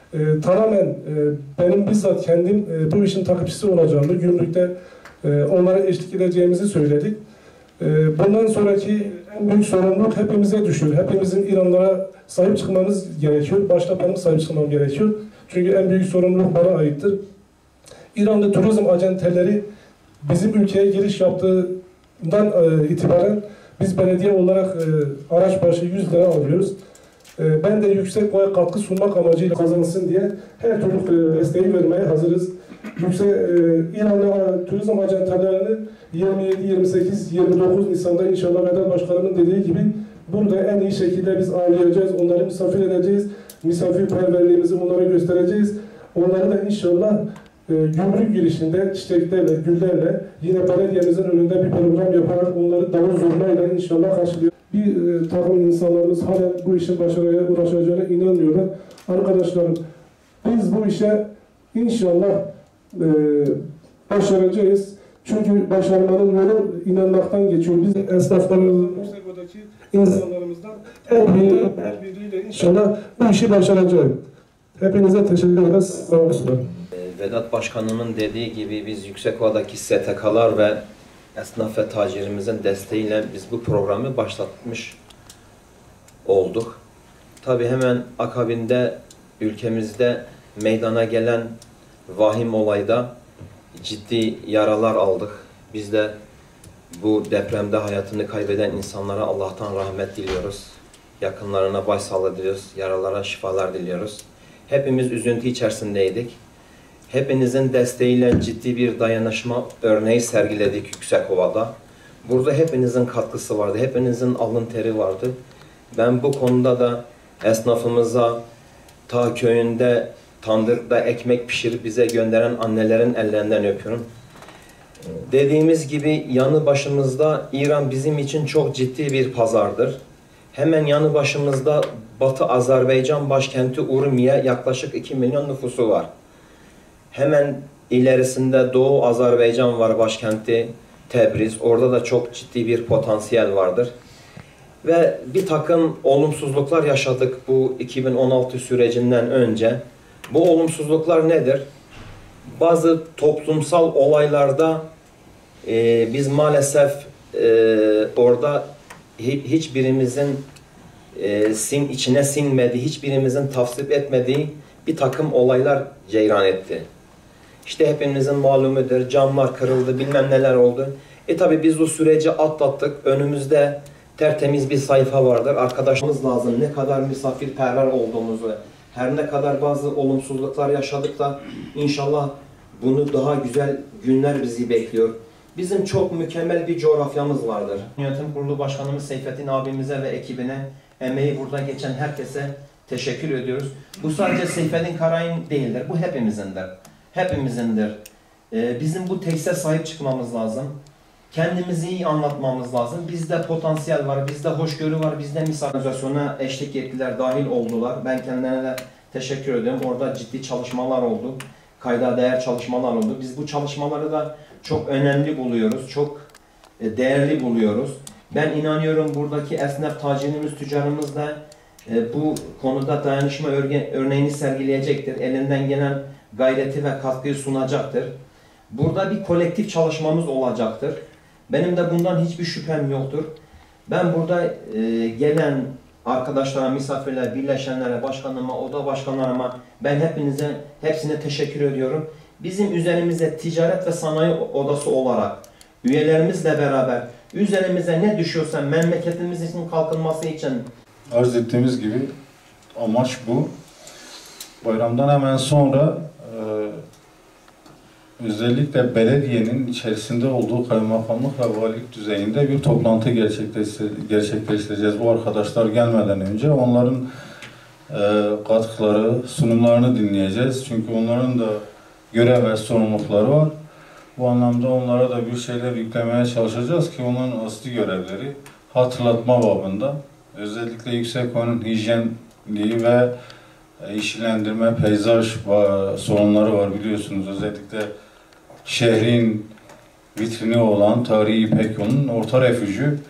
Tamamen benim bizzat kendim bu işin takipçisi olacağımı, gümrükte onlara eşlik edeceğimizi söyledik. Bundan sonraki en büyük sorumluluk hepimize düşüyor. Hepimizin İranlara sahip çıkmamız gerekiyor. Başta benim sahip çıkmam gerekiyor. Çünkü en büyük sorumluluk bana aittir. İran'da turizm acenteleri bizim ülkeye giriş yaptığından itibaren biz belediye olarak araç başı 100 lira alıyoruz. Ben de yüksek boya katkı sunmak amacıyla kazansın diye her türlü desteği vermeye hazırız. İranlı turizm acentelerini 27, 28, 29 Nisan'da inşallah Vedat Başkanımın dediği gibi burada en iyi şekilde biz ağırlayacağız, onları misafir edeceğiz, misafirperverliğimizi onlara göstereceğiz. Onları da inşallah gümrük girişinde çiçeklerle, güllerle yine belediyemizin önünde bir program yaparak onları davul zurnayla inşallah karşılıyor. Bir takım insanlarımız hala bu işin başarıya uğraşacağına inanıyorlar. Arkadaşlarım, biz bu işe inşallah başaracağız. Çünkü başarmanın yolu inanmaktan geçiyor. Biz esnaflarımızın, Yüksekova'daki insanlarımızdan el birliğiyle inşallah bu işi başaracağız. Hepinize teşekkür ederiz. Sağ olun. Vedat Başkanımın dediği gibi biz Yüksekova'daki STK'lar ve esnaf ve tacirimizin desteğiyle biz bu programı başlatmış olduk. Tabii hemen akabinde ülkemizde meydana gelen vahim olayda ciddi yaralar aldık. Biz de bu depremde hayatını kaybeden insanlara Allah'tan rahmet diliyoruz. Yakınlarına başsağlığı diliyoruz. Yaralara şifalar diliyoruz. Hepimiz üzüntü içerisindeydik. Hepinizin desteğiyle ciddi bir dayanışma örneği sergiledik Yüksekova'da. Burada hepinizin katkısı vardı, hepinizin alın teri vardı. Ben bu konuda da esnafımıza ta köyünde tandırda ekmek pişirip bize gönderen annelerin ellerinden öpüyorum. Dediğimiz gibi yanı başımızda İran bizim için çok ciddi bir pazardır. Hemen yanı başımızda Batı Azerbaycan başkenti Urmiye yaklaşık 2 milyon nüfusu var. Hemen ilerisinde Doğu Azerbaycan var, başkenti Tebriz. Orada da çok ciddi bir potansiyel vardır. Ve bir takım olumsuzluklar yaşadık bu 2016 sürecinden önce. Bu olumsuzluklar nedir? Bazı toplumsal olaylarda biz maalesef orada hiçbirimizin içine sinmediği, hiçbirimizin tasvip etmediği bir takım olaylar ceyran etti. İşte hepimizin malumudur, camlar kırıldı, bilmem neler oldu. Tabi biz bu süreci atlattık. Önümüzde tertemiz bir sayfa vardır. Arkadaşımız lazım. Ne kadar misafirperver olduğumuzu, her ne kadar bazı olumsuzluklar yaşadık da inşallah bunu daha güzel günler bizi bekliyor. Bizim çok mükemmel bir coğrafyamız vardır. Yönetim Kurulu Başkanımız Seyfettin abimize ve ekibine, emeği burada geçen herkese teşekkür ediyoruz. Bu sadece Seyfettin Karay'ın değildir, bu hepimizindir. Hepimizindir. Bizim bu tesise sahip çıkmamız lazım. Kendimizi iyi anlatmamız lazım. Bizde potansiyel var, bizde hoşgörü var, bizde misafirliğe eşlik ettiler, dahil oldular. Ben kendilerine teşekkür ediyorum. Orada ciddi çalışmalar oldu. Kayda değer çalışmalar oldu. Biz bu çalışmaları da çok önemli buluyoruz, çok değerli buluyoruz. Ben inanıyorum buradaki esnaf tacirimiz, tüccarımız da bu konuda dayanışma örneğini sergileyecektir. Elinden gelen gayreti ve katkıyı sunacaktır. Burada bir kolektif çalışmamız olacaktır. Benim de bundan hiçbir şüphem yoktur. Ben burada gelen arkadaşlara, misafirlere, birleşenlere, başkanıma, oda başkanlarıma ben hepsine teşekkür ediyorum. Bizim üzerimize ticaret ve sanayi odası olarak üyelerimizle beraber üzerimize ne düşüyorsa memleketimiz için kalkınması için arz ettiğimiz gibi amaç bu. Bayramdan hemen sonra özellikle belediyenin içerisinde olduğu kaymakamlık ve valilik düzeyinde bir toplantı gerçekleştireceğiz. Bu arkadaşlar gelmeden önce onların katkıları, sunumlarını dinleyeceğiz. Çünkü onların da görev ve sorumlulukları var. Bu anlamda onlara da bir şeyler yüklemeye çalışacağız ki onların asli görevleri hatırlatma babında. Özellikle Yüksekova'nın hijyenliği ve yeşillendirme, peyzaj sorunları var biliyorsunuz. Özellikle şehrin vitrini olan Tarihi İpek Yolu'nun orta refüjü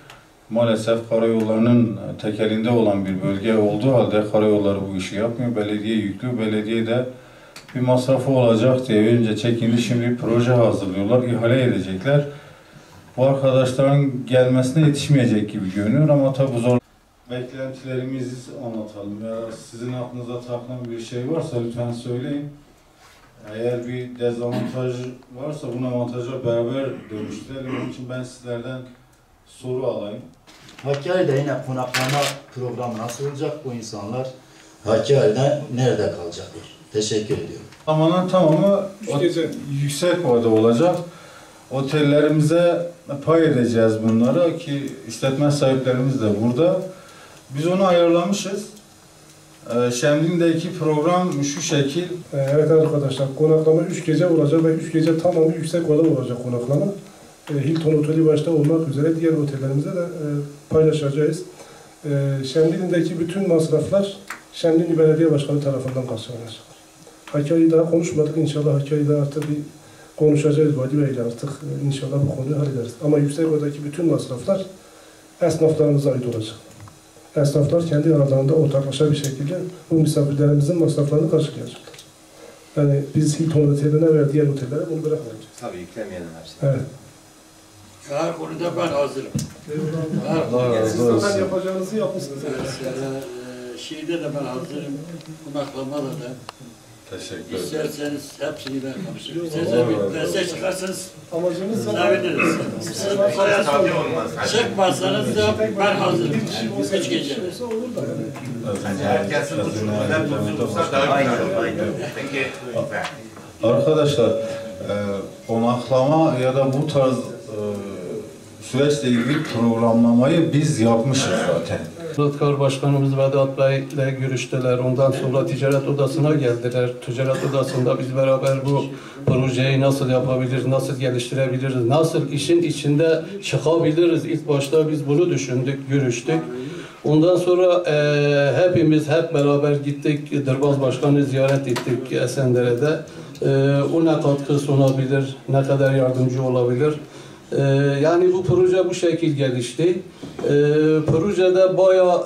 maalesef karayollarının tekelinde olan bir bölge olduğu halde karayolları bu işi yapmıyor. Belediye yüklü, belediye de bir masrafı olacak diye önce çekindi, şimdi bir proje hazırlıyorlar, ihale edecekler. Bu arkadaşların gelmesine yetişmeyecek gibi görünüyor ama tabi bu zor. Beklentilerimizi anlatalım. Ya sizin aklınıza takılan bir şey varsa lütfen söyleyin. Eğer bir dezavantaj varsa bunu avantaja beraber dönüştürelim. Onun için ben sizlerden soru alayım. Hakkari'de yine konaklama programı nasıl olacak bu insanlar? Hakkari'de nerede kalacaklar? Teşekkür ediyorum. Tamamen tamamı Yüksekova'da olacak. Otellerimize pay edeceğiz bunları ki işletme sahiplerimiz de burada. Biz onu ayarlamışız. Şemdin'deki program şu şekil. Evet arkadaşlar, konaklama 3 gece olacak ve 3 gece tamamı Yüksekova'da olacak konaklama. Hilton Oteli başta olmak üzere diğer otellerimize de paylaşacağız. Şemdin'deki bütün masraflar Şemdinli Belediye Başkanı tarafından karşılanacak. Hakkari'yi daha konuşmadık. İnşallah Hakkari'de artık bir konuşacağız Vali Bey'le artık. İnşallah bu konuyu hallederiz. Ama Yüksekova'daki bütün masraflar esnaflarımıza ait olacak. Esnaflar kendi aralarında ortaklaşa bir şekilde bu misafirlerimizin masraflarını karşılayacaklar. Yani biz Hilton Oteli'ne veya diğer otellere bunu bırakmayacağız. Tabii yüklemeyelim hepsini. Evet. Her konuda ben hazırım. Siz de yapacağınızı yapmışsınız. Şeyde de ben hazırım. Konaklamada da. Teşekkür ederim. İsterseniz hepsini ben konuşurum. İsterseniz bir derse çıkarsanız Amacımız seviniriz. Çıkmazsanız da ben hazırım. 3 gece. Herkesin bu tutulsa daha güzel. Peki. Arkadaşlar, konaklama ya da bu tarz süreçle ilgili programlamayı biz yapmışız zaten. Rutkar Başkanımız Vedat Bey ile görüştüler. Ondan sonra ticaret odasına geldiler. Ticaret odasında biz beraber bu projeyi nasıl yapabiliriz, nasıl geliştirebiliriz, nasıl işin içinde çıkabiliriz. İlk başta biz bunu düşündük, görüştük. Ondan sonra hepimiz hep beraber gittik. Dırbaz Başkanı ziyaret ettik Esendere'de. O ne katkı sunabilir, ne kadar yardımcı olabilir. Yani bu proje bu şekil gelişti. Projede bayağı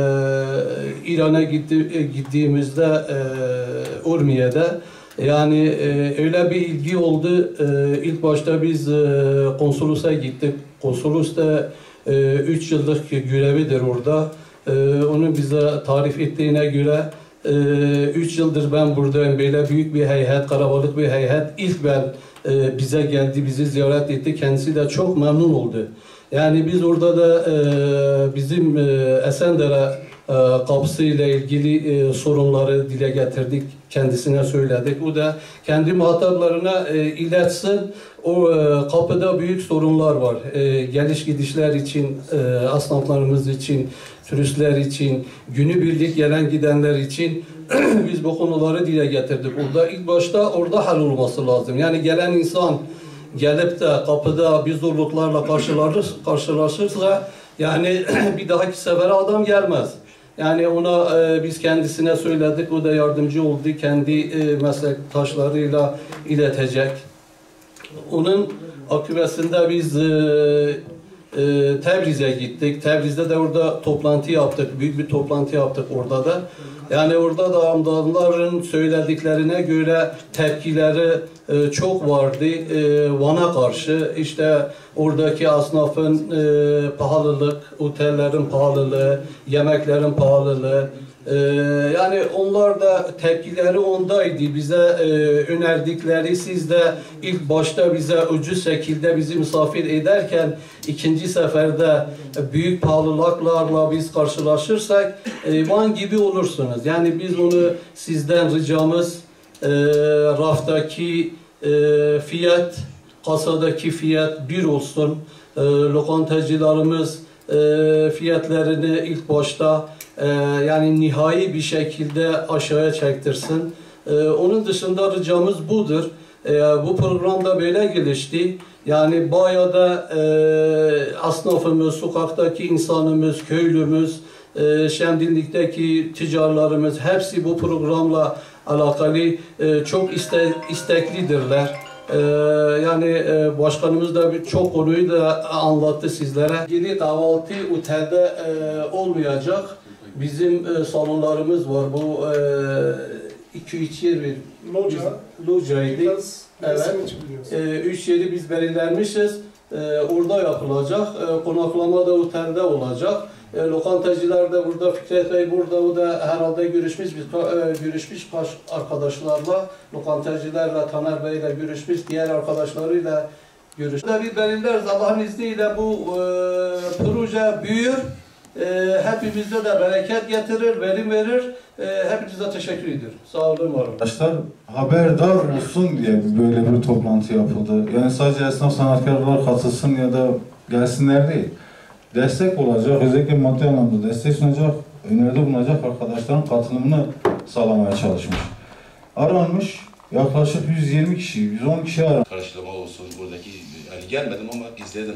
İran'a gittiğimizde Urmiye'de yani öyle bir ilgi oldu. İlk başta biz konsolosa gittik. Konsolos da 3 yıllık görevidir orada. Onu bize tarif ettiğine göre 3 yıldır ben buradayım. Böyle büyük bir heyet, kalabalık bir heyet. İlk ben bize geldi, bizi ziyaret etti. Kendisi de çok memnun oldu. Yani biz orada da bizim Esendere kapısı ile ilgili sorunları dile getirdik. Kendisine söyledik. O da kendi muhataplarına iletsin. O kapıda büyük sorunlar var. Geliş gidişler için, esnaflarımız için, turistler için, günübirlik gelen gidenler için biz bu konuları dile getirdik. Orada ilk başta orada hal olması lazım. Yani gelen insan gelip de kapıda bir zorluklarla karşılaşırsa yani bir dahaki sefere adam gelmez. Yani ona biz kendisine söyledik, o da yardımcı oldu, kendi meslektaşlarıyla iletecek. Onun akıbesinde biz Tebriz'e gittik. Tebriz'de de orada toplantı yaptık, büyük bir toplantı yaptık orada da. Yani orada da amdanların söylediklerine göre tepkileri çok vardı. Van'a karşı işte oradaki esnafın pahalılık, otellerin pahalılığı, yemeklerin pahalılığı. Yani onlar da tepkileri ondaydı. Bize önerdikleri, siz de ilk başta bize ucuz şekilde bizi misafir ederken ikinci seferde büyük pahalılıklarla biz karşılaşırsak Van gibi olursunuz. Yani biz onu sizden ricamız raftaki fiyat, kasadaki fiyat bir olsun. Lokantacılarımız fiyatlarını ilk başta yani nihai bir şekilde aşağıya çektirsin. Onun dışında ricamız budur. Bu programda böyle gelişti. Yani bayağı da esnafımız, sokaktaki insanımız, köylümüz, Şemdinlik'teki ticarlarımız hepsi bu programla alakalı çok isteklidirler. Yani başkanımız da birçok konuyu da anlattı sizlere. Yeni kahvaltı otelde olmayacak. Bizim salonlarımız var. Bu 2-3 yer bir locaydı. Evet. 3 yeri biz belirlenmişiz. Orada yapılacak. Konaklama da otelde olacak. Lokantacılar da burada, Fikret Bey burada, o da herhalde görüşmüş arkadaşlarla, lokantacılarla, Taner Bey'le görüşmüş, diğer arkadaşlarıyla görüşmüş. Bir belirleriz Allah'ın izniyle bu proje büyür, hepimizde de bereket getirir, verim verir. Hepinize teşekkür ediyorum. Sağ olun, var olun. Arkadaşlar haberdar olsun diye böyle bir toplantı yapıldı. Yani sadece esnaf sanatkarlar katılsın ya da gelsinler değil. Destek olacak, özellikle maddi anlamda destek sunacak, öneride bulunacak arkadaşların katılımını sağlamaya çalışmış. Aranmış, yaklaşık 120 kişi, 110 kişi aranmış. Karşılama olsun buradaki, yani gelmedim ama izledim.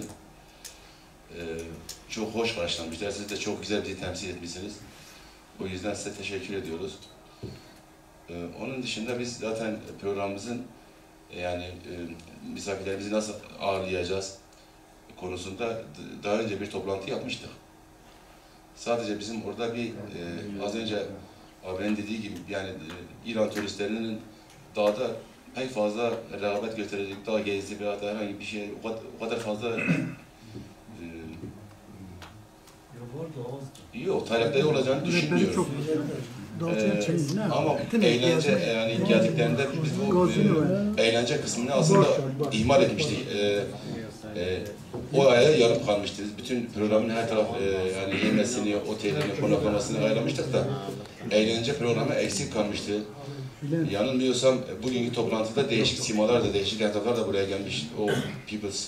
Çok hoş karşılanmışlar. Siz de çok güzel bizi temsil etmişsiniz. O yüzden size teşekkür ediyoruz. Onun dışında biz zaten programımızın yani misafirlerimizi nasıl ağırlayacağız konusunda daha önce bir toplantı yapmıştık. Sadece bizim orada bir az önce abinin dediği gibi yani İran turistlerinin dağda pek fazla rağbet gösterecek, dağ gezdi veya da herhangi bir şey o kadar fazla yok, talepleri olacağını düşünmüyorum. Ama eğlence yani geldiklerinde biz bu eğlence kısmını aslında ihmal etmiştik. O aya yarım kalmıştı. Bütün programın her taraf yani yemesini, otelini, konaklamasını ayarlamıştık da eğlence programı eksik kalmıştı. Yanılmıyorsam bugünkü toplantıda değişik simalar da, değişik etraflar da buraya gelmiş. O People's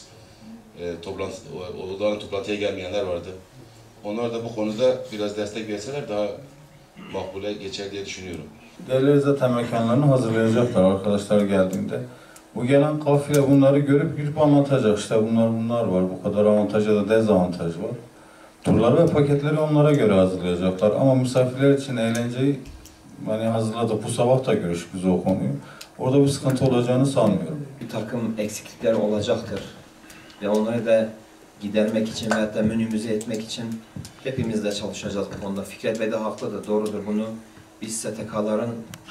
toplantıya gelmeyenler vardı. Onlar da bu konuda biraz destek verseler daha makbule geçer diye düşünüyorum. Değerleri zaten mekanlarını hazırlayacaklar arkadaşlar geldiğinde. Bu gelen kafile bunları görüp anlatacak. İşte bunlar var, bu kadar avantaj ya da dezavantaj var. Turları ve paketleri onlara göre hazırlayacaklar. Ama misafirler için eğlenceyi hani hazırladık. Bu sabah da görüştük biz o konuyu. Orada bir sıkıntı olacağını sanmıyorum. Bir takım eksiklikler olacaktır. Ve onları da gidermek için veyahut da minimize etmek için hepimiz de çalışacağız bu konuda. Fikret Bey de haklıdır, doğrudur. Bunu biz STK'ların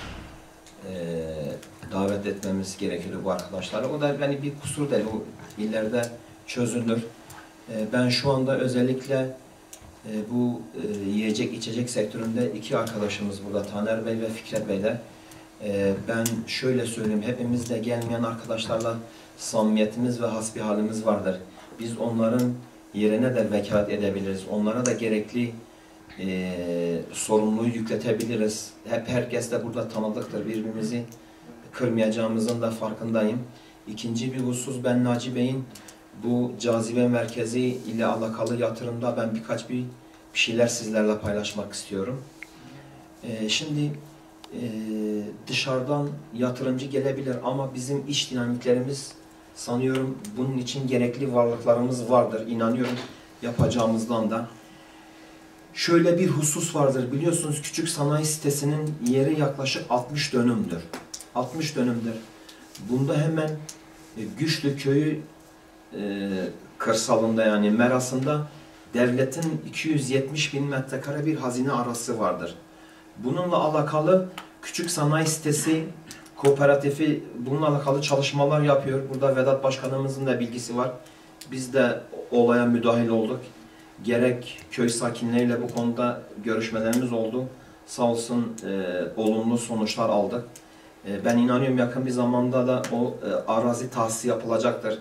davet etmemiz gerekiyor bu arkadaşlara. O da yani bir kusur değil, o ileride çözülür. Ben şu anda özellikle bu yiyecek içecek sektöründe iki arkadaşımız burada, Taner Bey ve Fikret Bey'le. Ben şöyle söyleyeyim, hepimiz de gelmeyen arkadaşlarla samimiyetimiz ve hasbihalimiz vardır. Biz onların yerine de vekalet edebiliriz. Onlara da gerekli sorumluluğu yükletebiliriz. Herkes de burada tanıdıktır. Birbirimizi kırmayacağımızın da farkındayım. İkinci bir husus, ben Naci Bey'in bu cazibe merkezi ile alakalı yatırımda ben birkaç bir şeyler sizlerle paylaşmak istiyorum. Şimdi dışarıdan yatırımcı gelebilir ama bizim iş dinamiklerimiz sanıyorum bunun için gerekli varlıklarımız vardır. İnanıyorum yapacağımızdan da. Şöyle bir husus vardır. Biliyorsunuz küçük sanayi sitesinin yeri yaklaşık 60 dönümdür. 60 dönümdür. Bunda hemen Güçlü köyü kırsalında yani merasında devletin 270.000 metrekare bir hazine arası vardır. Bununla alakalı küçük sanayi sitesi kooperatifi bununla alakalı çalışmalar yapıyor. Burada Vedat Başkanımızın da bilgisi var. Biz de olaya müdahil olduk. Gerek köy sakinleriyle bu konuda görüşmelerimiz oldu. Sağ olsun olumlu sonuçlar aldık. Ben inanıyorum yakın bir zamanda da o arazi tahsisi yapılacaktır.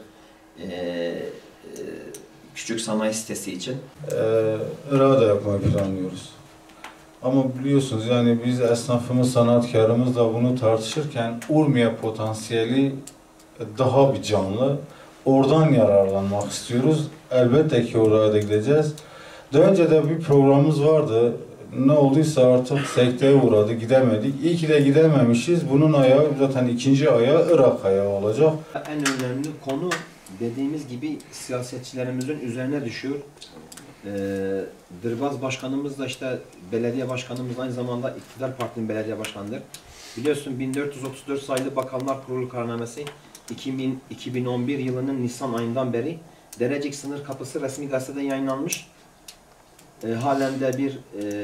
Küçük sanayi sitesi için. Irak'ta da yapmayı planlıyoruz. Ama biliyorsunuz yani biz esnafımız, sanatkarımız da bunu tartışırken Urmiye potansiyeli daha bir canlı. Oradan yararlanmak istiyoruz. Elbette ki oraya da gideceğiz. Daha önce de bir programımız vardı. Ne olduysa artık sekteye uğradı, gidemedik. İyi ki de gidememişiz. Bunun ayağı zaten ikinci ayağı Irak ayağı olacak. En önemli konu dediğimiz gibi siyasetçilerimizin üzerine düşüyor. Dırbaz Başkanımız da işte belediye başkanımız aynı zamanda iktidar partinin belediye başkanıdır. Biliyorsun 1434 sayılı Bakanlar Kurulu kararnamesi 2011 yılının Nisan ayından beri Derecik sınır kapısı resmi gazetede yayınlanmış. Halen de bir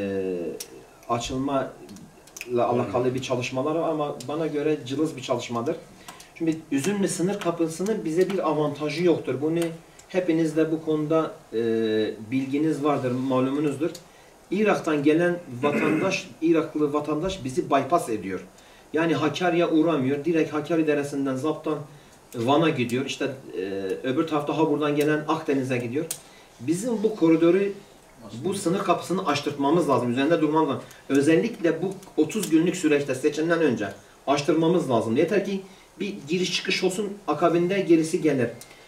açılma ile alakalı bir çalışmalar var ama bana göre cılız bir çalışmadır. Şimdi Üzümlü sınır kapısının bize bir avantajı yoktur. Bunu hepiniz de bu konuda bilginiz vardır, malumunuzdur. Irak'tan gelen vatandaş, Iraklı vatandaş bizi bypass ediyor. Yani Hakkari'ye uğramıyor. Direkt Hakkari Deresi'nden Zap'tan Van'a gidiyor. İşte öbür tarafta buradan gelen Akdeniz'e gidiyor. Bizim bu koridoru, bu sınır kapısını açtırtmamız lazım. Üzerinde durmamız lazım. Özellikle bu 30 günlük süreçte seçimden önce açtırmamız lazım. Yeter ki bir giriş çıkış olsun, akabinde gerisi gelir.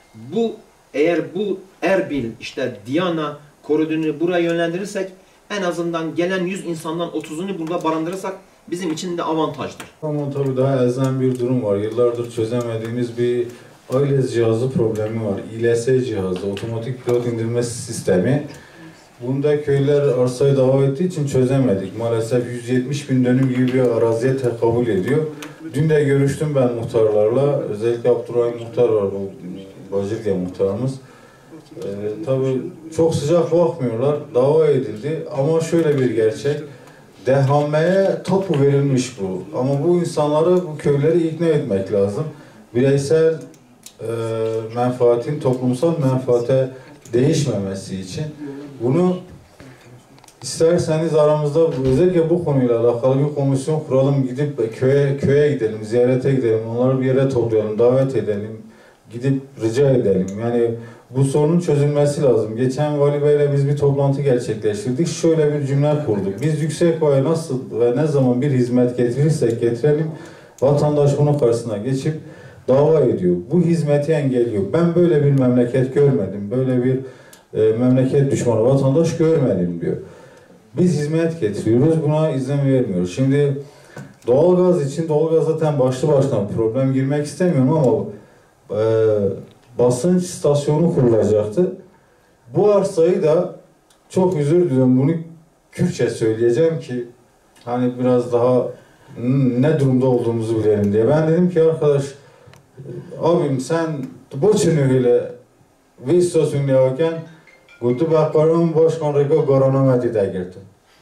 Eğer bu Erbil, işte Diyana koridorunu buraya yönlendirirsek en azından gelen 100 insandan 30'unu burada barındırırsak bizim için de avantajdır. Ama tabii daha elzem bir durum var. Yıllardır çözemediğimiz bir AILES cihazı problemi var. İLS cihazı, otomatik pilot indirme sistemi. Bunda köyler arsayı dava ettiği için çözemedik. Maalesef 170 bin dönüm gibi bir araziye tekabül ediyor. Dün de görüştüm ben muhtarlarla. Özellikle Abdurrahim Muhtar var, Bacırge muhtarımız. Tabii çok sıcak bakmıyorlar. Dava edildi ama şöyle bir gerçek. DHM'ye tapu verilmiş bu. Ama bu insanları, bu köyleri ikna etmek lazım. Bireysel menfaatin toplumsal menfaate değişmemesi için. Bunu isterseniz aramızda özellikle bu konuyla alakalı bir komisyon kuralım, gidip köye gidelim, ziyarete gidelim, onları bir yere toplayalım, davet edelim, gidip rica edelim. Yani bu sorunun çözülmesi lazım. Geçen Vali Bey'le biz bir toplantı gerçekleştirdik. Şöyle bir cümle kurduk. Biz Yüksekova'ya nasıl ve ne zaman bir hizmet getirirsek getirelim, vatandaş bunun karşısına geçip dava ediyor. Bu hizmeti engelliyor. Ben böyle bir memleket görmedim. Böyle bir memleket düşmanı vatandaş görmedim diyor. Biz hizmet getiriyoruz, buna izin vermiyoruz. Şimdi doğalgaz için, doğalgaz zaten başlı başına problem, girmek istemiyorum ama basınç istasyonu kurulacaktı. Bu arsayı da çok özür diliyorum, bunu Kürtçe söyleyeceğim ki hani biraz daha ne durumda olduğumuzu bilelim diye. Ben dedim ki arkadaş, abim sen bu çınırıyla ve istasyonu yaparken Gutu Bakar'ın başkanlığı Goranameti de girdi.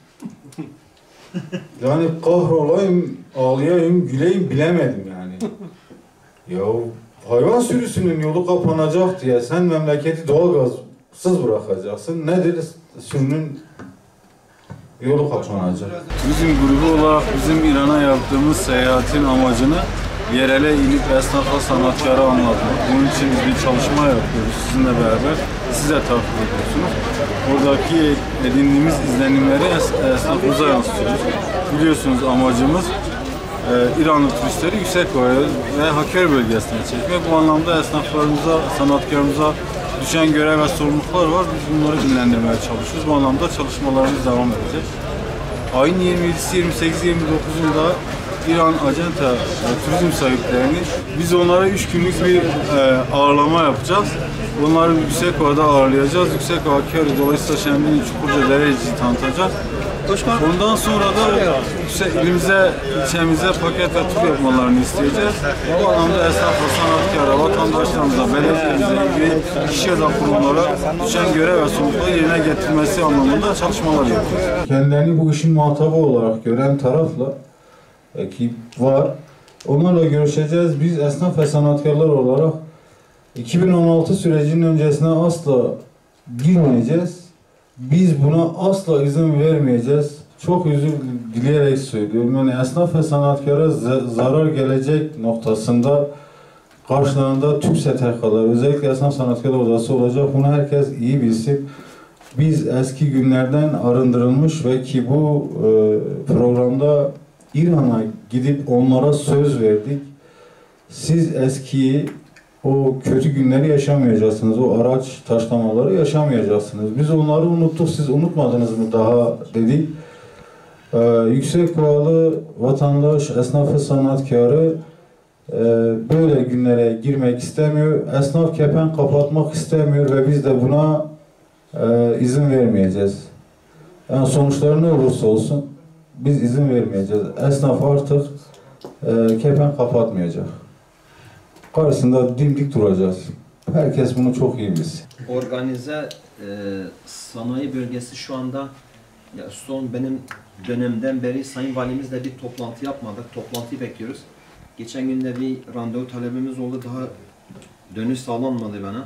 Yani kahrolayım, ağlayayım, güleyim bilemedim yani. Ya hayvan sürüsünün yolu kapanacak diye sen memleketi doğalgazsız bırakacaksın. Nedir sürünün yolu kapanacak? Bizim grubu olarak bizim İran'a yaptığımız seyahatin amacını yerele inip esnafa, sanatkara anlatmak. Bunun için biz bir çalışma yapıyoruz sizinle beraber. Siz de takip ediyorsunuz. Oradaki edindiğimiz izlenimleri esnafımıza yansıtıyoruz. Biliyorsunuz amacımız İranlı turistleri Yüksekova'ya ve Hakkari bölgesine çekmek. Bu anlamda esnaflarımıza, sanatkarımıza düşen görev ve sorumluluklar var. Biz bunları dinlendirmeye çalışıyoruz. Bu anlamda çalışmalarımız devam edecek. Ayın 27'si, 28'i, 29'unda İran Acenta turizm sahiplerini biz onlara 3 günlük bir ağırlama yapacağız. Onları Yüksekova'da ağırlayacağız. Yüksekova, Hakkari, dolayısıyla Şemdinli, Çukurca, Dereci'yi tanıtacağız. Ondan sonra da ilimize, ilçemize paket ve tur yapmalarını isteyeceğiz. Bu anlamda esnaf ve sanatkara, vatandaşlarımıza, belediyemize, ilgili kişi ya da kurumlara düşen görev ve sorumlulukları yerine getirmesi anlamında çalışmalar yapıyoruz. Kendilerini bu işin muhatabı olarak gören tarafla ekip var. Onlarla görüşeceğiz. Biz esnaf ve sanatkarlar olarak 2016 sürecinin öncesine asla girmeyeceğiz. Biz buna asla izin vermeyeceğiz. Çok özür dileyerek söylüyorum. Yani esnaf ve sanatkara zarar gelecek noktasında karşılarında tüm STK'lar, özellikle esnaf sanatkarlar odası olacak. Bunu herkes iyi bilsin. Biz eski günlerden arındırılmış ve ki bu programda İran'a gidip onlara söz verdik. Siz eskiyi, o kötü günleri yaşamayacaksınız. O araç taşlamaları yaşamayacaksınız. Biz onları unuttuk. Siz unutmadınız mı daha dedik. Yüksekovalı vatandaş, esnafı, sanatkarı böyle günlere girmek istemiyor. Esnaf kepen kapatmak istemiyor ve biz de buna izin vermeyeceğiz. Yani sonuçları ne olursa olsun biz izin vermeyeceğiz. Esnaf artık kepen kapatmayacak. karşısında dimdik duracağız. Herkes bunu çok iyi bilsin. Organize sanayi bölgesi şu anda ya son benim dönemden beri Sayın Valimizle bir toplantı yapmadık. Toplantıyı bekliyoruz. Geçen günde bir randevu talebimiz oldu. Daha dönüş sağlanmadı bana.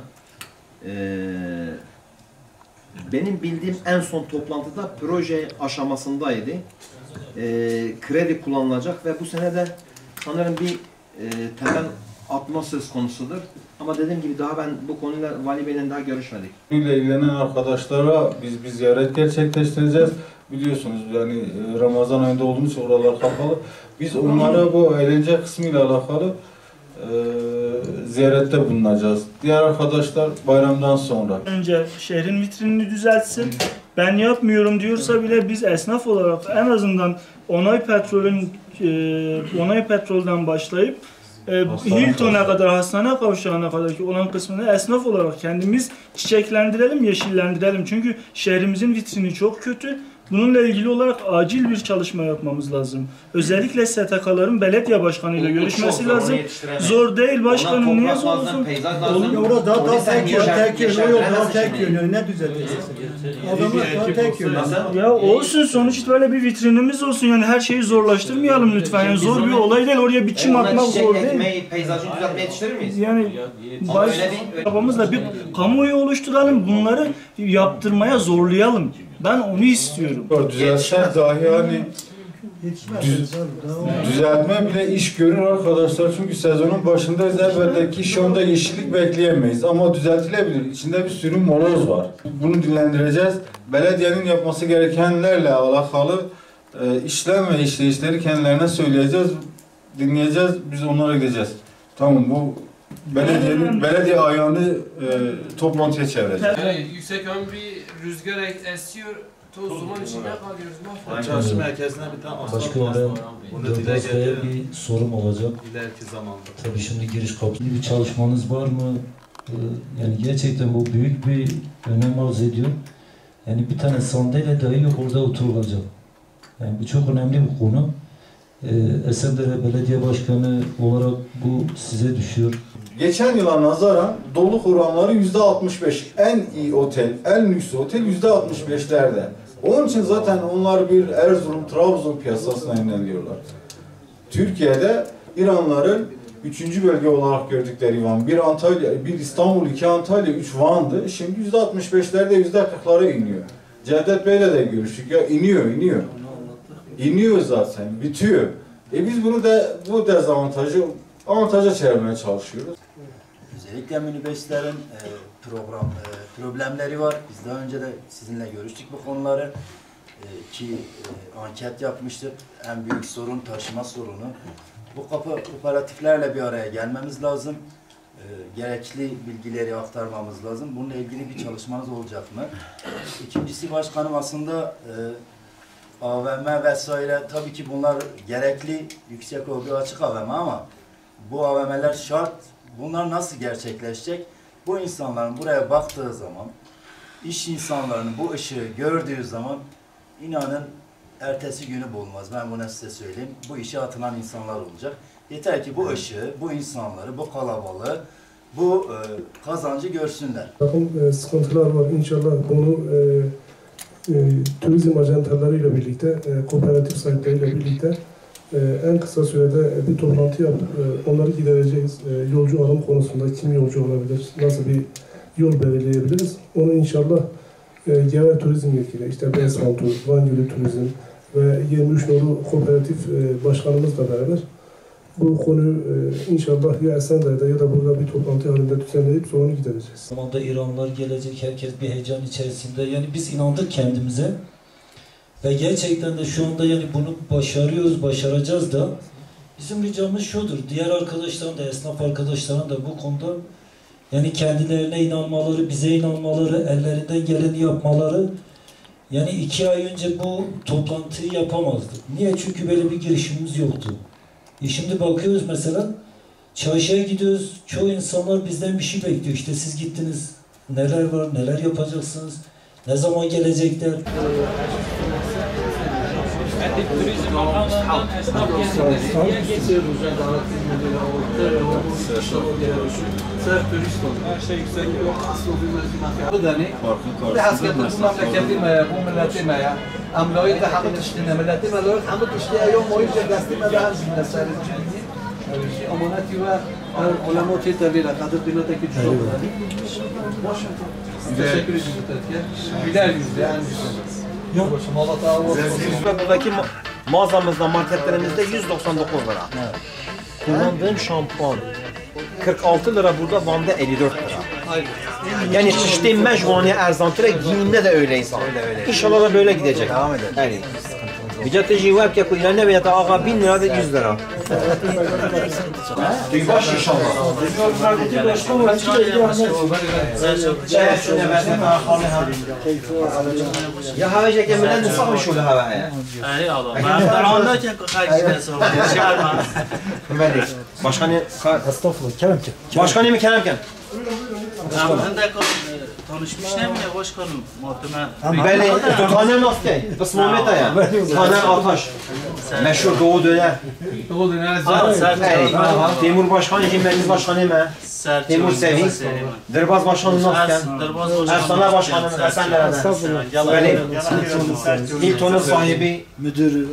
Benim bildiğim en son toplantıda proje aşamasındaydı. Kredi kullanılacak ve bu sene de sanırım bir temel atma söz konusudur. Ama dediğim gibi daha ben bu konuyla Vali Bey'le daha görüşmedik. Ile ilgilenen arkadaşlara biz bir ziyaret gerçekleştireceğiz. Biliyorsunuz yani Ramazan ayında olduğumuz için oralar kapalı. Biz onlara bu eğlence kısmıyla alakalı ziyarette bulunacağız. Diğer arkadaşlar bayramdan sonra. Önce şehrin vitrinini düzeltsin. Ben yapmıyorum diyorsa bile biz esnaf olarak en azından Onay Petrol'den başlayıp Hilton'a kadar, hastane kavşağına kadar olan kısmını esnaf olarak kendimiz çiçeklendirelim, yeşillendirelim. Çünkü şehrimizin vitrini çok kötü. Bununla ilgili olarak acil bir çalışma yapmamız lazım. Özellikle STK'ların belediye başkanıyla görüşmesi lazım. Zor değil başkanım, niye zor olsun? Orada daha tek yönü ne düzelteceksin? Adamlar tek yönü. Ya olsun, sonuçta böyle bir vitrinimiz olsun, yani her şeyi zorlaştırmayalım lütfen. Yani zor bir olay değil, oraya bir çim atmak zor değil. Peyzajı düzeltmeye yetiştirir miyiz? Yani babamızla bir kamuoyu oluşturalım, bunları yaptırmaya zorlayalım. Ben onu istiyorum. Düzeltsen dahi hani düzeltme bile iş görür arkadaşlar. Çünkü sezonun başındayız. Elbette ki şu anda yeşillik bekleyemeyiz. Ama düzeltilebilir. İçinde bir sürü moloz var. Bunu dinlendireceğiz. Belediyenin yapması gerekenlerle alakalı işlem ve işleyişleri kendilerine söyleyeceğiz. Dinleyeceğiz. Biz onlara gideceğiz. Tamam, bu belediye ayağını toplantıya çevireceğiz. Yani yüksek bir rüzgar esiyor, toz duman içinde kalıyoruz. Mahvolacağız. Çarşı merkezine bir tane Başkanım, Dövdez'de bir sorum olacak. İleriki zamanda. Tabii şimdi giriş kapısında bir çalışmanız var mı? Yani gerçekten bu büyük bir önem arz ediyor. Yani bir tane sandalye dahi yok orada oturulacak. Yani bu çok önemli bir konu. Esenler Belediye Başkanı olarak bu size düşüyor. Geçen yıla nazaran doluluk oranları %65. En iyi otel, en lüks otel %65'lerde. Onun için zaten onlar bir Erzurum, Trabzon piyasasına yöneliyorlar. Türkiye'de İranların 3. bölge olarak gördükleri Van, bir Antalya, bir İstanbul, 2 Antalya, 3 Van'dı. Şimdi %65'lerde %40'lara iniyor. Cevdet Bey'le de görüştük. Ya iniyor. İniyor zaten, bitiyor. Biz bunu da bu dezavantajı avantaja çevirmeye çalışıyoruz. Özellikle minibüslerin problemleri var. Biz daha önce de sizinle görüştük bu konuları. Anket yapmıştık. En büyük sorun taşıma sorunu. Bu kooperatiflerle bir araya gelmemiz lazım. Gerekli bilgileri aktarmamız lazım. Bununla ilgili bir çalışmanız olacak mı? İkincisi başkanım, aslında AVM vesaire, tabii ki bunlar gerekli, yüksek olduğu açık AVM ama bu AVM'ler şart. Bunlar nasıl gerçekleşecek? Bu insanların buraya baktığı zaman, iş insanlarının bu ışığı gördüğü zaman inanın ertesi günü bulmaz. Ben bunu size söyleyeyim. Bu işe atılan insanlar olacak. Yeter ki bu ışığı, bu insanları, bu kalabalığı, bu kazancı görsünler. Bakın sıkıntılar var. İnşallah bunu turizm ajantalarıyla birlikte, kooperatif sahipleriyle birlikte en kısa sürede bir toplantı yapıp onları gidereceğiz. Yolcu alım konusunda kim yolcu olabilir, nasıl bir yol belirleyebiliriz? Onu inşallah Gevher Turizm Yekili, işte Besfantur, Van Gölü Turizm ve 23 nolu kooperatif başkanımızla beraber bu konuyu inşallah ya Esenler'de ya da burada bir toplantı halinde düzenleyip sorunu gidereceğiz. Zamanda İranlılar gelecek, herkes bir heyecan içerisinde. Yani biz inandık kendimize. Ve gerçekten de şu anda yani bunu başarıyoruz, başaracağız da bizim ricamız şudur. Diğer arkadaşların da, esnaf arkadaşların da bu konuda yani kendilerine inanmaları, bize inanmaları, ellerinden geleni yapmaları. Yani 2 ay önce bu toplantıyı yapamazdık. Niye? Çünkü böyle bir girişimimiz yoktu. Şimdi bakıyoruz mesela, çarşıya gidiyoruz, çoğu insanlar bizden bir şey bekliyor. İşte siz gittiniz, neler var, neler yapacaksınız, ne zaman gelecekler? Turizm Bakanlığı'ndan esnaf gezdiğinde geçiyor. Sırf turist oldu. Her şey yüksek. Bu da ne? Hasket bu memleketime, bu milletime ya. Amlayı da hamı tiştine, milletime lor hamı tiştine yom moyunca destime de hamzim nesarı cümle. Amanati ve ulema tevhid kadir kıymeteki çok önemli. Teşekkür ederim. Güler yüzlü yani. Yok. Buradaki mağazamızda, marketlerimizde 199 lira. Kullandığım şampuan 46 lira, burada Van'da 54 lira. Yani çeşitli mecvani erzantire giyimde de öyleyiz. İnşallah da böyle gidecek. Devam edelim. Evet. Bize cevap ki ilerine veya da ağa 1000 lira da 100 lira. Baş inşallah. Ya hava çekemeden nasıl şu havaya? Ay Allah. Ben daranda ki kaçtı sonra. Başkanı Estağfurullah. Kerem ki. Başkanı mı Kerem Ken? Ben de tanışmışlar mı ya başkanım? Muhtemelen. Beni Taner Naftey, Kısmamet Aya, Taner Ataş, meşhur Doğu Döner. Doğu Döner Temur Başkanı, Cimreniz Başkanı mı? Temur Sevi, Dirbaz Başkanı Naftey, Ersanlar Başkanı Hasan Nereden? Hilton'un sahibi, müdürü,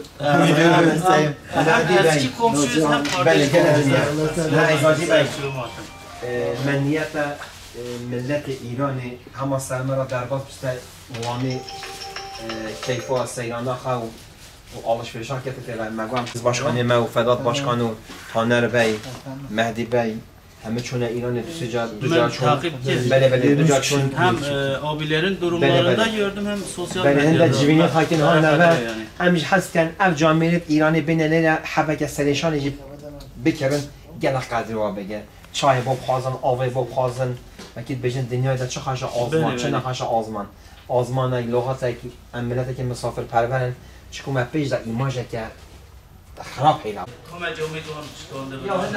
Eski komşuyuz hem kardeş. Eczacı Bey. من نیت ملت ایرانی همه سرمرا در باز بسته وانی کیفا سیرانه خو و alışverişe hareket ediyorlar. Məqam başkanı mə Fədat başkanı Taner bəy, Mehdi bəy həmin çöne İran'ı düzca çön hem abilerin durumlarında gördüm hem sosyal medyada. Hem de civini hakin hanı ve hem hasken ev camiyyət İran'ı benelerle habeke serişan edip bekerin gelak kadri var bege. Çay bu pazan, avay bu pazan. Vakit bejin dünyada çok haşa azman, çene haşa azman. Azmana loğata ki millete ki misafir perveren çıkım hep bejda imaj ki xarab heyla. Kome uمیدوارم çıkandı.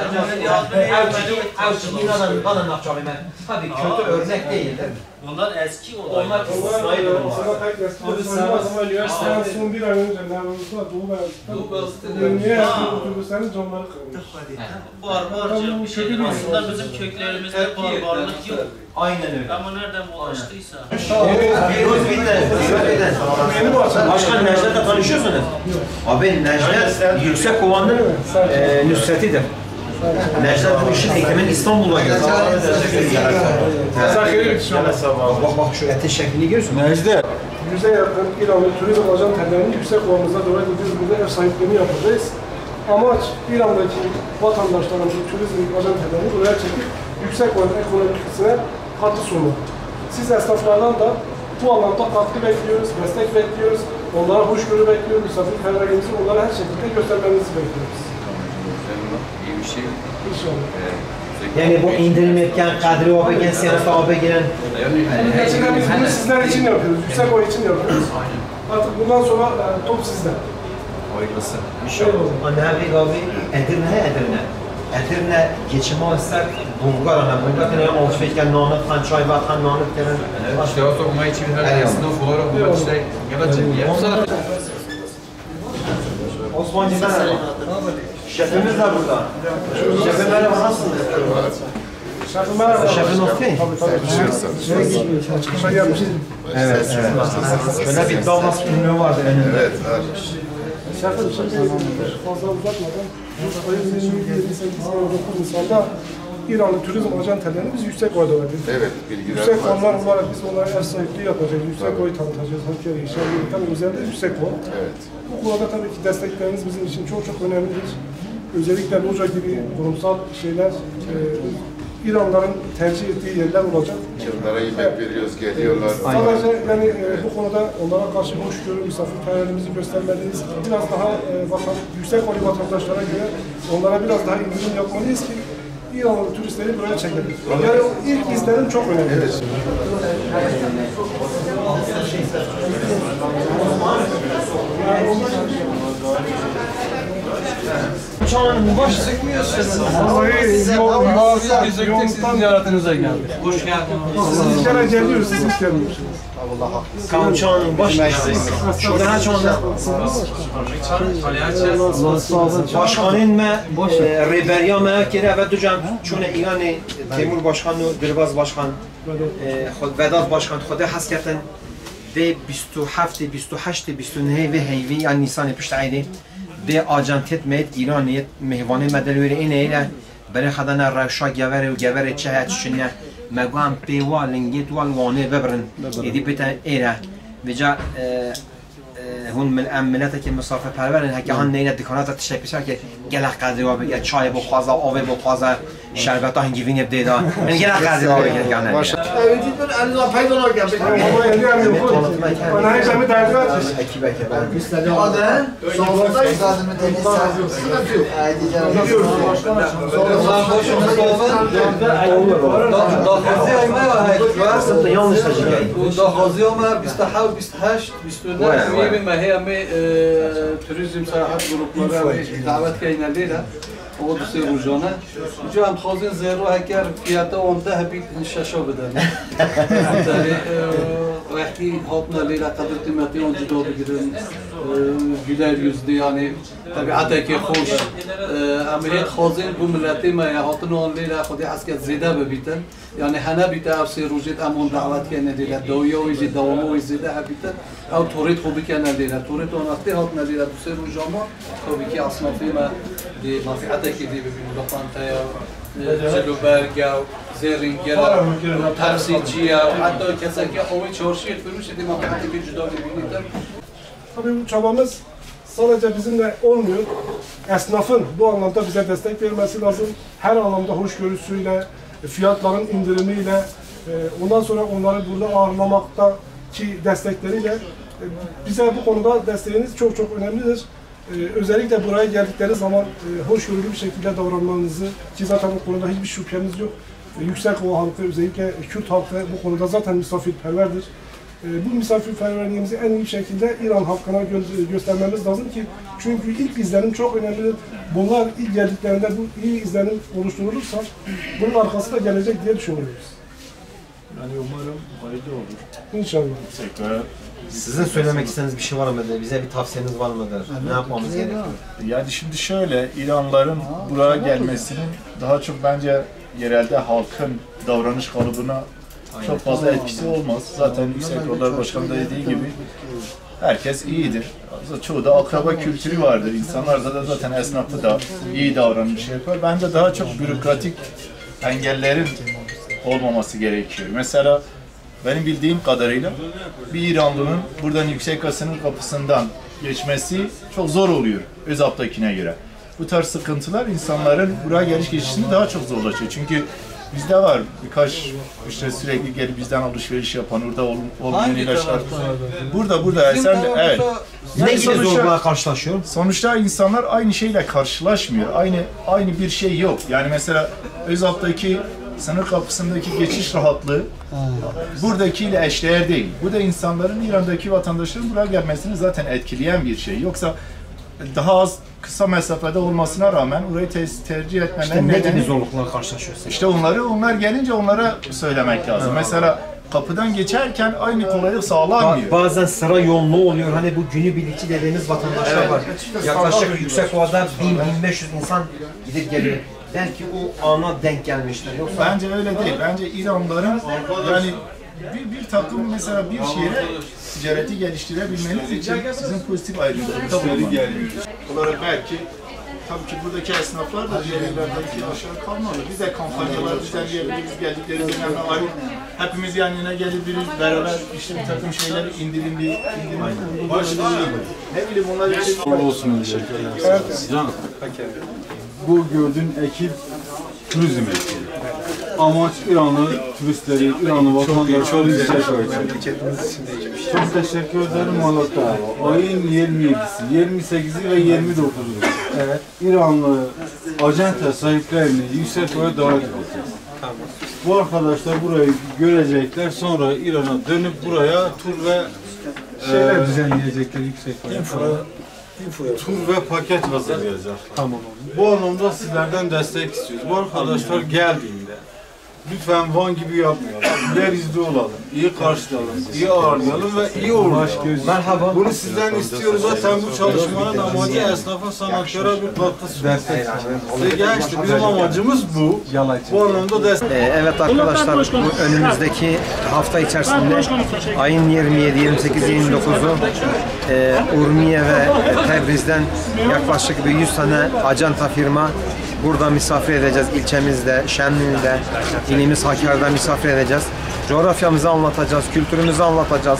Ya Çin'den bana nakçalı ben. Tabii kötü örnek değildir. Onlar eski olaylar. Onlar İsrail Son bir ay önce Nervuz'da Doğu Beyazıt'ta niye otobüslerin camları kırılmış? Barbarca bir şeydir. Aslında bizim köklerimizde barbarlık yok. Aynen öyle. Ama nereden bulaştıysa. Başkan Necdet'le tanışıyorsunuz. Abi Necdet Yüksek Kovan'ın Nusret'idir. Necdet bu işin eğitimini İstanbul'a götürdü. Bak şu etin şeklini görüyorsun. Necdet. Yüze yakın İranlı turizm ajantalarının yüksek kovanımızda davet ediyoruz. Burada ev sahipliğini yapacağız. Amaç İran'daki vatandaşlarımızın turizm ajantalarını buraya çekip yüksek kovan ekonomikisine katkı sunmak. Siz esnaflardan da bu alanda katkı bekliyoruz, destek bekliyoruz. Onlara hoşgörü bekliyoruz, misafirperverliğimizi onlara her şekilde göstermenizi bekliyoruz. İyi bir şey. İnşallah. Yani bu indirim etken, kadri o beğen, senat o beğen. Gerçekten biz bunu sizler için yapıyoruz, yüksek oy için yapıyoruz. Artık bundan sonra top sizde. Hayırlısı. İnşallah. Anne abi, Edirne. Edirne geçimi olsak Bulgar'a, Bulgar'ın alışverişken nanıt, çay ve nanıt gelen. İşte o sokma için her esnaf olarak bu işte gelecek. Osmancı merhaba. Şefimiz de burada. Şefim merhaba, nasılsınız? Şefim merhaba. Şefim okey. Çıkışa gelmişiz. Evet. Şöyle bir davlas ürünü vardı önünde. Evet. Şefim şimdi fazla uzatmadan ayın 28-29 Nisan'da İranlı turizm ajantalarını biz yüksek oyda verdik. Evet, bilgiler yüksek var. oylar olarak biz onlara ev sahipliği yapacağız, yüksek oy tanıtacağız, Hakkari, İşarlı'nın üzerinde yüksek oy. Evet. Bu konuda tabii ki destekleriniz bizim için çok önemlidir. Özellikle Loca gibi kurumsal şeyler İranlıların tercih ettiği yerler olacak. Onlara yemek veriyoruz, geliyorlar. Sadece yani bu konuda onlara karşı hoşgörü, misafirperverliğimizi göstermeliyiz. Biraz daha yüksek oy vatandaşlara göre onlara biraz daha indirim yapmalıyız ki İranlı turistleri buraya çekelim. Yani ilk izlenim çok önemli. Evet. Kamçan'ın baş sıkmıyorsunuz. Biz sizin ziyaretinize geldik. Hoş geldiniz. Siz kere geliyorsunuz, siz gelmiyorsunuz. Kamçan'ın baş şurada çanda. Başkanın me Reberiya me kere ve ducam çun İran'ı Temur Başkan و Dirbaz Başkan خود Vedat Başkan خود حسکتن ده 27 28 29 ve heyvi yani Nisan pişt aydı de ajantet met İran'ı mehvanı medalleri ineyle bere xadana revşa gevere و gevere çehet şunne مگوام پیوال لنگیت وال وانه ببرن ایدی بتا ایره وجا هون من عملته که مسافر پرورن هک هان نیله دکانات تشک بشه که گله قدری و بگه چای بخوازه آب بخوازه شربت ها هنگیوین بده من گله قدری و بگه کنه باشه Önceden Ali'den paydan alacağım. Ama elde yapmıyor. Bana hiç mi tercih etmiş? Aden, sonunda izadımı denizsen. Haydi canım. Dağızı ayma var. Aslında yanlış da şikayet. Dağızı ayma 27, 28, 29 بما هي توريزم سياحات جروبları davet kaynalarıyla o da seyircana. Şu an hazır zero hacker fiyatı onda hep şaşa beden. Yani vahki hatna leyla kadar kıymeti on cüda bigirün güler yüzlü yani tabiataki hoş ameliyat hazır bu milleti ma ya hatna on leyla khudi hasket zida bebiten yani hana bita seyircet amon davet kaynalarıyla doya ve devamı ve zida biten او توريت خوبي كان لينا توريت ونقطي هاتنا لينا بسير وجامع خوبي كي اصلا فيما دي نافعتك دي ببين لقانتايا زلوبرجا زيرينجلا ترسيجيا وحتى كساكي خوي تشورشي الفلوس دي نافعتك جدا ببينيتم. Tabii bu çabamız sadece bizimle olmuyor. Esnafın bu anlamda bize destek vermesi lazım. Her anlamda hoşgörüsüyle, fiyatların indirimiyle, ondan sonra onları burada ağırlamakta ki destekleriyle bize bu konuda desteğiniz çok çok önemlidir. Özellikle buraya geldikleri zaman hoşgörülü bir şekilde davranmanızı ki zaten bu konuda hiçbir şüphemiz yok. Yüksekova halkı özellikle Kürt halkı bu konuda zaten misafirperverdir. Bu misafirperverliğimizi en iyi şekilde İran halkına göstermemiz lazım ki çünkü ilk izlenim çok önemlidir. Bunlar ilk geldiklerinde bu iyi izlenim oluşturulursa bunun arkasında gelecek diye düşünüyoruz. Yani umarım hayırlı olur. İnşallah. Sizin söylemek istediğiniz bir şey var mıdır? Bize bir tavsiyeniz var mıdır? Ne yapmamız gerekiyor? Yani şimdi şöyle, İranlıların buraya gelmesinin daha çok bence yerelde halkın davranış kalıbına çok fazla etkisi olmaz. Zaten Yüksek Odalar Başkanı da dediği gibi herkes iyidir. Çoğu da akraba kültürü vardır. İnsanlar da zaten esnafı da iyi davranış yapar. Bence daha çok bürokratik engellerin olmaması gerekiyor. Mesela benim bildiğim kadarıyla bir İranlının buradan Yüksek Ası'nın kapısından geçmesi çok zor oluyor Özap'takine göre. Bu tarz sıkıntılar insanların buraya geliş geçişini daha çok zorlaşıyor. Çünkü bizde var birkaç işte sürekli gelip bizden alışveriş yapan, orada olmayan ilaçlar. Burada sen de evet. Ne gibi zorluğa karşılaşıyor? Sonuçta insanlar aynı şeyle karşılaşmıyor. Aynı bir şey yok. Yani mesela Özap'taki sınır kapısındaki geçiş rahatlığı buradakiyle eşdeğer değil. Bu da insanların, İran'daki vatandaşların buraya gelmesini zaten etkileyen bir şey. Yoksa daha az kısa mesafede olmasına rağmen orayı tercih etmelerinin nedeni... Ne gibi zorluklarla karşılaşıyorsunuz? İşte onlar gelince onlara söylemek lazım. Mesela kapıdan geçerken aynı kolaylık sağlanmıyor. Bazen sıra yoğunluğu oluyor. Hani bu günübirlikçi dediğimiz vatandaşlar var. Yaklaşık Yüksekova'da 1000-1500 insan gidip geliyor. Belki o ana denk gelmişler. Yoksa... Bence öyle değil. Bence İranlıların yani bir takım mesela bir şehre ticareti geliştirebilmeniz için sizin pozitif ayrıntılarınız olarak belki tabii ki buradaki esnaflar da diğerlerdeki aşağı kalmalı. Biz de kampanyalar düzenleyebiliriz, geldikleri dönemde ayıp. Hepimiz yan yana gelebiliriz, beraber işte bir takım şeyleri indirimli ne bileyim onlar için. Olsun Can, bu gördüğün ekip turizm ekibi. Amaç İranlı turistleri, İranlı vatandaşları izleyecek. Çok teşekkür ederim Malatya. Ayın 27'si, 28'i ve 29'u. Evet. İranlı acente sahiplerini Yüksekova'ya davet edeceğiz. Bu arkadaşlar burayı görecekler, sonra İran'a dönüp buraya tur ve şeyler düzenleyecekler Yüksekova'ya. Tur ve paket hazırlayacak. Tamam. Bu anlamda sizlerden destek istiyoruz. Bu arkadaşlar geldiğinde lütfen Van gibi yapmayalım. İlerizde olalım, iyi karşılayalım, iyi ağırlayalım ve iyi olalım. Merhaba. Bunu sizden istiyoruz. Zaten bu çalışmanın amacı esnafa, sanatçılara bir katkı sunmak. Gerçekten bizim amacımız bu. Bu anlamda destek. Evet arkadaşlar, bu önümüzdeki hafta içerisinde ayın 27, 28, 29'u Urmiye ve Tebriz'den yaklaşık bir 100 tane acenta firma burada misafir edeceğiz. İlçemizde, Şenli'de, ilimiz Hakkari'de misafir edeceğiz. Coğrafyamızı anlatacağız, kültürümüzü anlatacağız,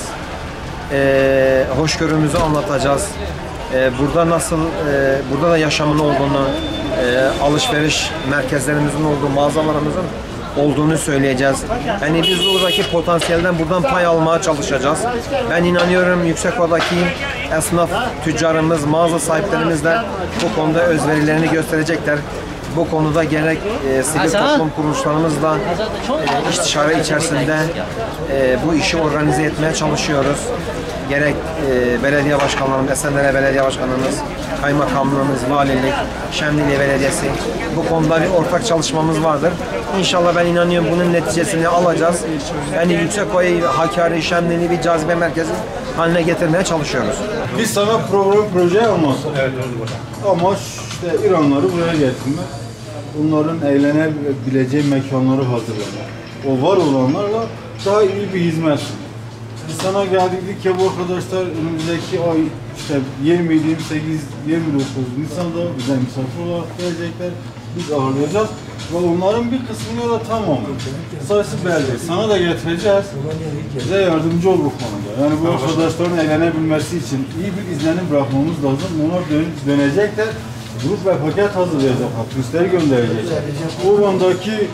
hoşgörümüzü anlatacağız. Burada nasıl, burada da yaşamın olduğunu, alışveriş merkezlerimizin olduğu, mağazalarımızın olduğunu söyleyeceğiz. Yani biz buradaki potansiyelden buradan pay almaya çalışacağız. Ben inanıyorum Yüksekova'daki esnaf, tüccarımız, mağaza sahiplerimiz de bu konuda özverilerini gösterecekler. Bu konuda gerek sivil toplum kuruluşlarımızla istişare içerisinde bu işi organize etmeye çalışıyoruz. Gerek belediye başkanlarımız, Esenler Belediye Başkanımız, kaymakamlığımız, valilik, Şemdinli Belediyesi bu konuda bir ortak çalışmamız vardır. İnşallah ben inanıyorum bunun neticesini alacağız. Yani Yüksekova'yı, Hakkari, Şemdinli bir cazibe merkezi haline getirmeye çalışıyoruz. Biz sana proje yapmasın. Evet, amaç işte İranları buraya getirmek. Bunların eğlenebileceği mekanları hazırlamak. O var olanlarla daha iyi bir hizmet. Biz sana geldik ki bu arkadaşlar önümüzdeki ay işte 20, 28, 29 Nisan'da bize misafir olarak gelecekler. Biz ağırlayacağız ve onların bir kısmını da tamamı. Sayısı belli. Sana da getireceğiz. Bize yardımcı ol bu konuda. Yani bu arkadaşların eğlenebilmesi için iyi bir izlenim bırakmamız lazım. Onlar dönecekler. Grup ve paket hazırlayacaklar. Turistleri gönderecekler. O andaki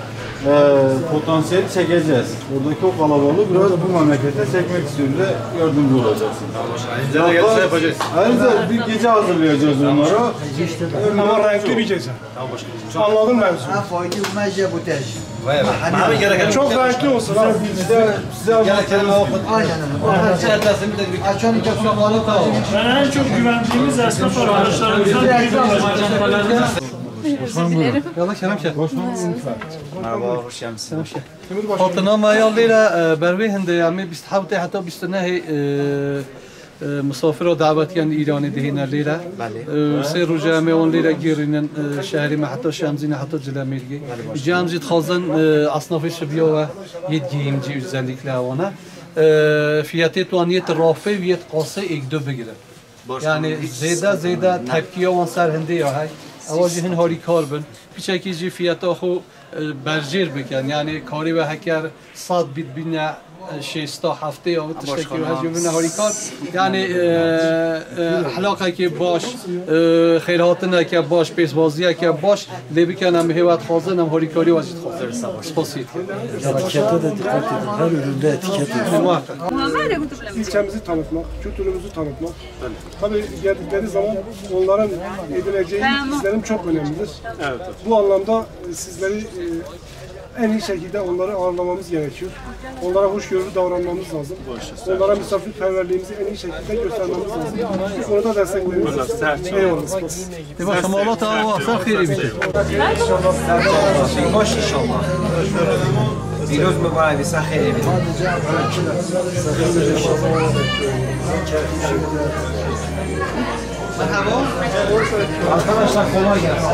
potansiyeli çekeceğiz. Oradaki o kalabalığı biraz bu memlekete çekmek istiyoruz da yardımcı olacaksın. Ayrıca yapacağız. Ayrıca bir gece hazırlayacağız onlara. Ama renkli bir gece. Anladın mı mevzuyu? Çok renkli olsun. Size anlatacağız. Ben en çok güvendiğimiz esnaf arkadaşlarımızdan biri. Özür dilerim. Yallah kelam şey. Merhaba, hoş geldiniz. حطنا ما يلا بروي هنده يعني بيستحوطي حتى بيستناهي مسافر ودعوات كان إيراني دهينا الليلة سير جامع والليلة جيرين شهري ما حتى شامزين حتى جلاميرجي جامزي تخزن أصناف الشبيوة يدجيم جي özellikle ona fiyatı tuaniyet rafi viyet qası ekdo bigire yani zeyda tepkiye on ser hende ya hay اواجهن هاری کار بن پیچکی جی فیاتا خو برجیر بکن یعنی کاری و هکر صد بیت بینه شیستا هفته یا تشتکی و هجی بینه هاری کار یعنی حلاقه که باش خیراتنه که باش پیسبازیه که باش لیبی کنم هیوت خازنم هاری کاری وجد خاطر سپاسید Etikete de dikkat edin. Her üründe etiket edin. İlçemizi tanıtmak, kültürümüzü tanıtmak. Tabii geldikleri zaman onların edineceği izlenim çok önemlidir. Evet. Bu anlamda sizleri en iyi şekilde onları ağırlamamız gerekiyor. Onlara hoşgörülü davranmamız lazım. Onlara misafirperverliğimizi en iyi şekilde göstermemiz lazım. Bu konuda desteklerimiz lazım. Eyvallah. شمالات آسان خیلی میشه باش inşallah. Biraz mübarek bir sahaya bir. Arkadaşlar kolay gelsin.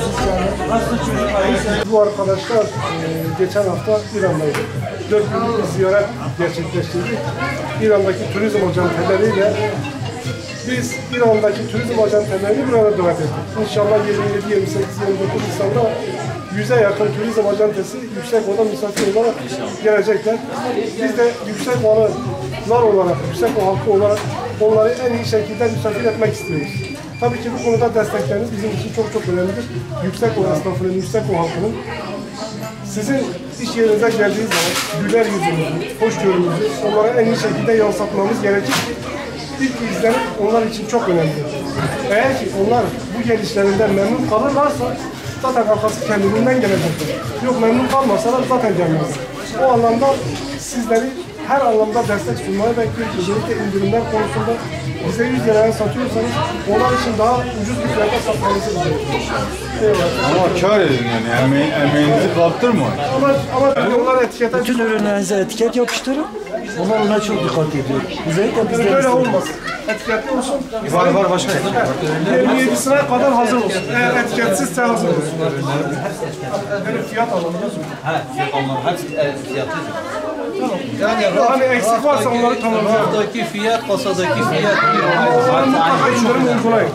Bu arkadaşlar geçen hafta İran'daydı. 4 günlük bir ziyaret gerçekleştirdik. İran'daki turizm ajanteleriyle biz İran'daki turizm ajanteleriyle burada davet ettik. İnşallah 27, 28, 29 Nisan'da 100'e yakın turizm ajantesi Yüksekova'da misafir olarak gelecekler. Biz de Yüksekovalılar olarak, Yüksekova halkı olarak onları en iyi şekilde misafir etmek istiyoruz. Tabii ki bu konuda destekleriniz bizim için çok önemlidir. Yüksekova esnafının, Yüksekova halkının sizin iş yerinize geldiği zaman güler yüzünüzü, hoşgörünüzü onlara en iyi şekilde yansıtmamız gerekir. İlk izlenim onlar için çok önemli. Eğer ki onlar bu gelişlerinden memnun kalırlarsa zaten arkası kendiliğinden gelecektir. Yok memnun kalmasalar zaten gelmez. O anlamda sizleri her anlamda destek sunmayı bekliyoruz. Özellikle indirimler konusunda bize 100 liraya satıyorsanız onlar için daha ucuz bir fiyata satmanızı bekliyoruz. Ama kâr edin yani, emeğinizi kaptırmayın. Ama onlar etikete... Bütün ürünlerinize etiket yapıştırın. Onlar ona çok dikkat ediyor. Özellikle bizden Böyle olmaz. Etiketli olsun. Var başka. 27'sine kadar hazır olsun. Eğer etiketsizse hazır olsun. Yani fiyat anlamında söylüyorum. Fiyat anlamında. Hepsi fiyatlı. Yani hani eksik varsa onları tamamlayalım. Raftaki fiyat, kasadaki fiyat. Mutlaka indirim uygulayın.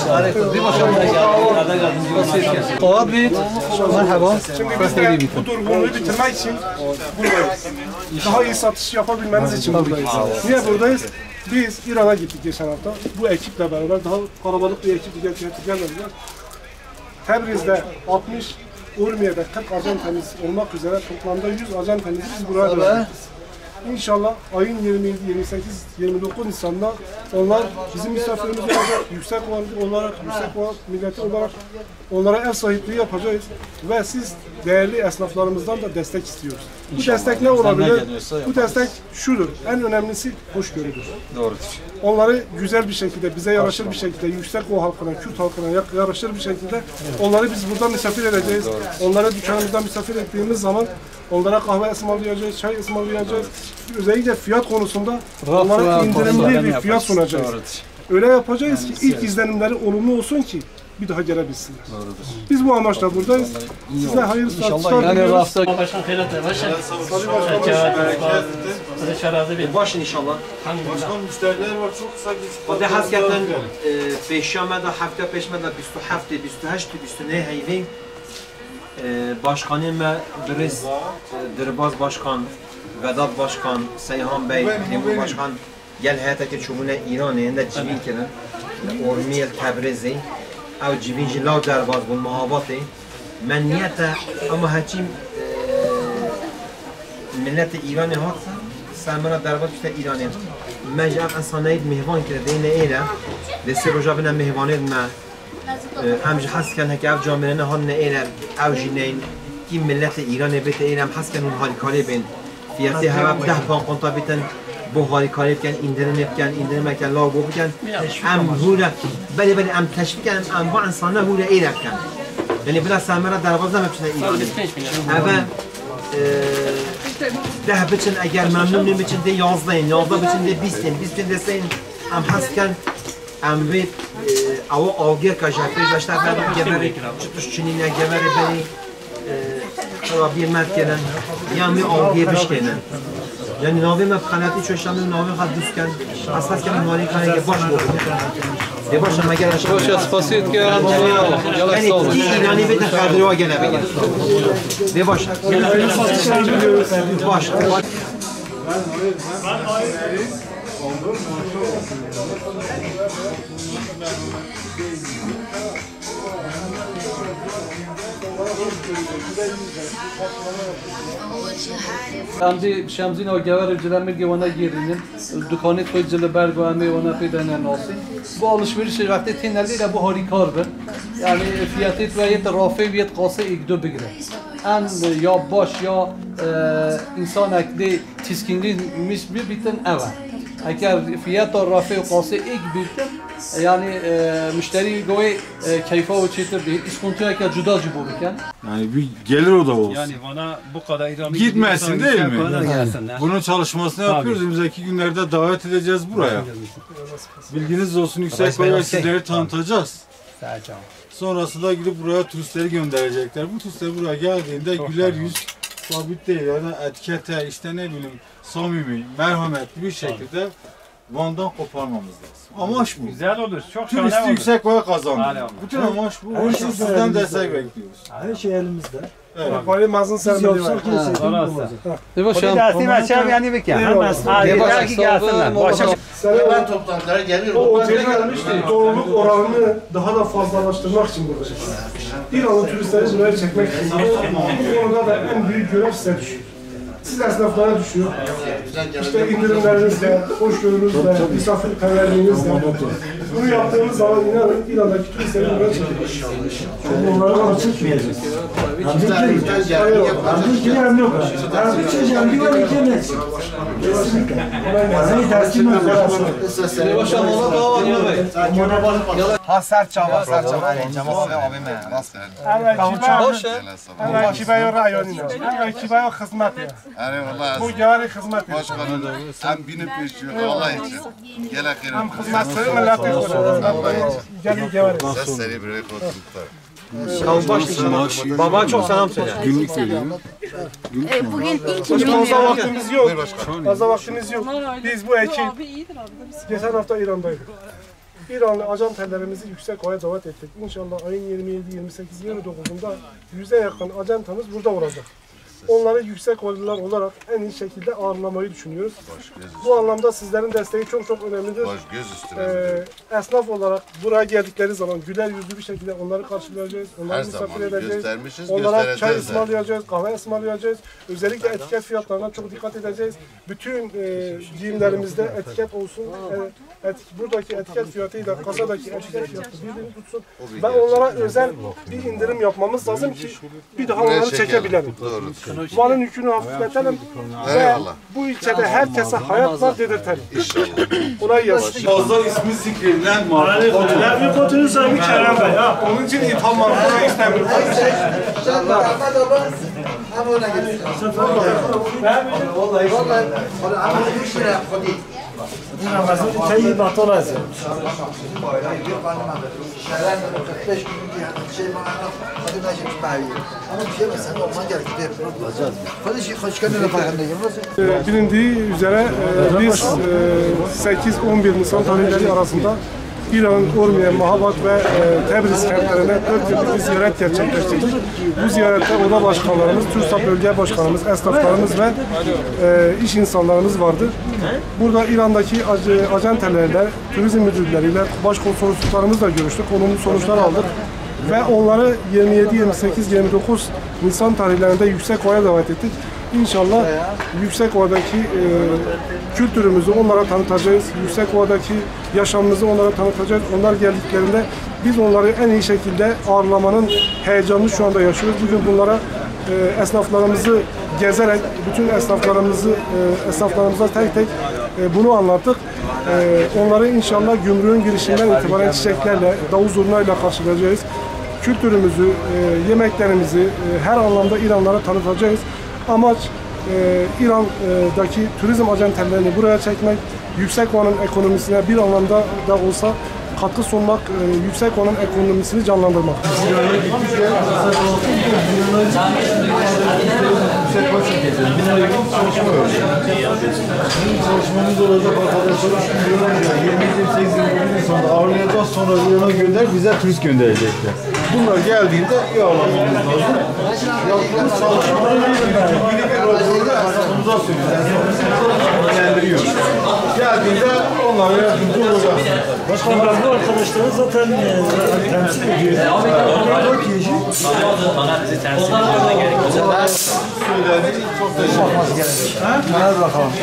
Fuat Bey, merhaba. Şimdi biz de bu durgunluğu bitirmek için buradayız. Daha iyi satış yapabilmeniz için buradayız. Niye buradayız? Biz İran'a gittik geçen hafta. Bu ekiple beraber daha kalabalık bir ekip gelmediler. Tebriz'de 60, Urmiye'de 40 acentemiz olmak üzere toplamda 100 acentemizi biz buraya verdik. İnşallah ayın 27, 28, 29 Nisan'da onlar bizim misafirimiz olacak, yüksek olarak, milleti olarak onlara ev sahipliği yapacağız ve siz değerli esnaflarımızdan da destek istiyoruz. Bu destek ne olabilir? Bu destek şudur, en önemlisi hoşgörüdür. Doğrudur. Onları güzel bir şekilde, bize yaraşır bir şekilde, yüksek o halkına, Kürt halkına yaraşır bir şekilde onları biz burada misafir edeceğiz. Onları dükkanımızda misafir ettiğimiz zaman onlara kahve ısmarlayacağız, çay ısmarlayacağız. Özellikle fiyat konusunda onlara indirimli bir fiyat sunacağız. Öyle yapacağız ki ilk izlenimleri olumlu olsun ki bir daha gelebilsinler. Biz bu amaçla buradayız. Size hayırlı satışlar diliyoruz. Başkan Ferhat Başkan. Başın inşallah. Başkan müşteriler var, çok kısa bir... Hadi hakikaten peşemede, hafta peşmede 27, 28, 29 heyvin başkanım ve Briz, Dirbaz Başkan, Vedat Başkan, Seyhan Bey, Temur Başkan gel hayataki çubuğuna İran'ı yanında cibin kirin. Ormiyel Tebrizi, ev cibin jilav derbaz bu muhabbatı. Men niyete ama haçim milleti İran'ı haksa, sen bana derbaz işte İran'ı. Mecab insanayı mehvan kirdiğine eyle, desi roja bina mehvanı ma. هم جه حس کن که اف جامعه نه هن ایران او جنین کی ملت ایران بیت ایران حس کن اون حالی کاری بین فیاتی هوا ده پان قنطا بیتن بو حالی کاری بکن ایندرم کن لاغو بکن ام هولا بله ام تشویق ام با انسانه هولا ایران کن یعنی بلا سامرا درواز نمیشه ایران اما ده بچن اگر ممنون نمیشن ده 11 بچن ده 20 ده سین ام حس کن ام بیت او آگه کجافی داشته بعد گبری چطور چنینه گبری بری خرابی مرد کردن یا می آگه بش کردن یعنی ناوی من خلاتی چوشتم ناوی خد دوست کن اساس که مالی کنه که باش بود یه باشه مگر باش اسپاسیت که یعنی ایرانی بیت خدری و گله بگیر یه باشه باش امدی شمزین آگهور جلم گوانا گیرینیم دکانی توی جل برگ و همه وانا پیدا ناسی با alışveriş وقتی تینلی bu harikar ben yani fiyatı ve rafı ve qası ilk dö bigre en ya baş ya insan akli tiskinli mis bir biten eva eğer fiyat rafı ve qası ilk biten yani müşteri goy keyfa ve çetir değil iskontoya ki juda cibo biken yani bir gelir o da olsun. Yani bana bu kadar İran'ı gitmesin değil mi? Yani. Bunun çalışmasını yapıyoruz. Önümüzdeki günlerde davet edeceğiz buraya. Bilginiz olsun, yüksek olarak sizleri tanıtacağız. Sonrasında gidip buraya turistleri gönderecekler. Bu turistler buraya geldiğinde güler yüz sabit değil. Yani etikete işte ne bileyim samimi, merhametli bir şekilde Van'dan koparmamız lazım. Amaç bu. Güzel olur. Çok şahane olur. Turisti yüksek boya kazandı. Bütün amaç bu. Her şey sizden destek bekliyoruz. Her şey elimizde. Evet. Bari mazın sermeli var. Bir dersim açalım yani bir kere. Belki gelsinler. Ben toplantılara geliyorum. O otelin doğruluk oranını daha da fazlalaştırmak için buradayız. İranlı turistleri buraya çekmek için. Bu konuda da en büyük görev size düşüyor. siz esnaflara düşüyor. İşte indirimlerinizle, hoşgörünüzle, misafirperverliğinizle. Bunu yaptığımız zaman inanın İran'daki turistlerin buraya çekilir. Onları açıkmayacağız. Hamdülkini hem yok. Hamdülkini hem yok. Kesinlikle. Bazı dersim yok. Hasar çava, cemaat abime rast Evvel kibayo rayonina, evvel kibayo hizmet ya. Bu gari hizmet ya. Başkanım, hem binip peşiyor, Allah için. Gel akırım. Hem hizmetleri millete koyuyor. Gelin gari. Ses seni buraya koyduklar. Baba çok selam söyle. Günlük veriyorum. Bugün ilk Fazla vaktimiz yok. Fazla vaktimiz yok. Biz bu ekip geçen hafta İran'daydık. İranlı ajantalarımızı yüksek oya davet ettik. İnşallah ayın 27, 28, 29'unda 100'e yakın ajantamız burada olacak. Onları yüksek oylular olarak en iyi şekilde ağırlamayı düşünüyoruz. Bu anlamda sizlerin desteği çok önemlidir. Esnaf olarak buraya geldikleri zaman güler yüzlü bir şekilde onları karşılayacağız, onları misafir edeceğiz, onlara çay ısmarlayacağız, kahve ısmarlayacağız. Özellikle etiket fiyatlarına çok dikkat edeceğiz. Bütün giyimlerimizde etiket olsun, buradaki etiket fiyatıyla kasadaki etiket fiyatı birbirini tutsun. Ve onlara özel bir indirim yapmamız lazım ki bir daha onları çekebilelim. Malın yükünü hafifletelim ve bu ilçede herkese hayat var dedirtelim. Buna yazın. Fazla ismi zikredilen marka. Bir kotunun sahibi Kerem Bey. Onun için itham markası istemiyorum. Ama ona gidiyor. Vallahi. Ama bir şey yapmadı. Ramazan tayyi batol az. Bilindiği üzere biz 8-11 Nisan tarihleri arasında İran'ın Urmiye, Mahabat ve Tebriz kentlerine 4 yıllık bir ziyaret gerçekleştirdik. Bu ziyarette oda başkanlarımız, TÜRSAP bölge başkanımız, esnaflarımız ve iş insanlarımız vardı. Burada İran'daki acentelerle, turizm müdürleriyle, başkonsolosluklarımızla görüştük. Olumlu sonuçlar aldık. Ve onları 27, 28, 29 Nisan tarihlerinde yüksek oya davet ettik. İnşallah yüksek oradaki kültürümüzü onlara tanıtacağız. Yüksek oradaki yaşamımızı onlara tanıtacağız. Onlar geldiklerinde biz onları en iyi şekilde ağırlamanın heyecanını şu anda yaşıyoruz. Bugün bunlara esnaflarımızı gezerek bütün esnaflarımıza tek tek bunu anlattık. Onları inşallah gümrüğün girişinden itibaren çiçeklerle, davul zurnayla karşılayacağız. Kültürümüzü, yemeklerimizi her anlamda İranlara tanıtacağız. Amaç İran'daki turizm acentellerini buraya çekmek, yüksek oranın ekonomisine bir anlamda da olsa katkı sunmak, yüksek oranın ekonomisini canlandırmak. Çalışmamız olacak arkadaşlar. 28 sonra ağırlayacağız, sonra İran'a gönder, bize turist gönderecekler. Bunlar geldiğinde iyi ağırlamamız lazım. Yaptığımız çalışmaları ilgili bir raporda hayatımıza söylüyoruz. Geldiğinde onlara yardımcı olacağız. Başkanlar bu arkadaşları zaten temsil ediyor. Onlar kişi. Onlar bizi temsil ediyor. Söyledi, çok teşekkür ederim. Hadi bakalım.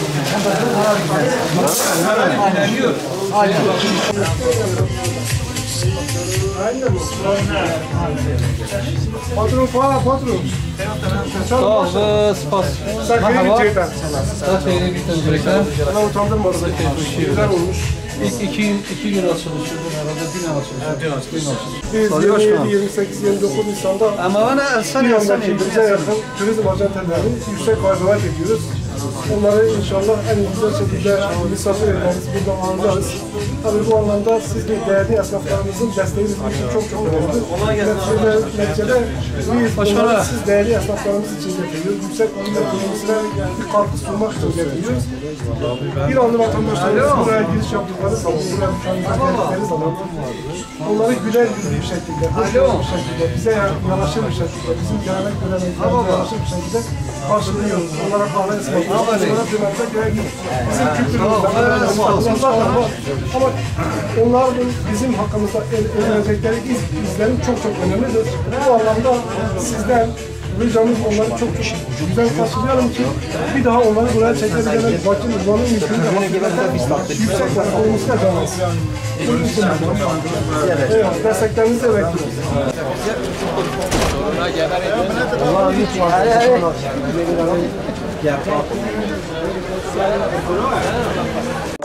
Patron, patron. Sağ spas. Merhaba. Safiyeli bir tezgahta. Bana utandırma. Güzel olmuş. İki gün açılışıyor. Herhalde dün açılışıyor. Biz 27, 28, 29 Nisan'da İran'daki bize yakın turizm acentelerinin yüksek davet ediyoruz. Onları inşallah en güzel şekilde misafir ederiz, burada ağırlarız. Tabii bu anlamda siz de değerli esnaflarımızın desteği bizim için çok önemli. Neticede biz bunları siz değerli esnaflarımız için getiriyoruz. Yüksek onun ekonomisine bir katkı sunmak için getiriyoruz. İranlı vatandaşlarımız buraya giriş yaptıkları zaman, buraya geldikleri zaman onları güler yüzlü bir şekilde, hoşgörülü bir şekilde, bize yanaşır bir şekilde, bizim gelenek göreneklerimize yanaşır bir şekilde karşılıyoruz. Onlara kahve ısmarlıyoruz. Onlara dönerse gerek yok. Bizim kültürümüzde ama onların bizim hakkımızda öğrenecekleri izlerim çok önemlidir. Bu anlamda sizden ricamız onları çok güzel karşılayalım ki bir daha onları buraya çekebilelim. Bakın uzmanın yükünü de yüksek olması da devam. Bunun için desteklerinizi de bekliyoruz. Allah'a emanet olun.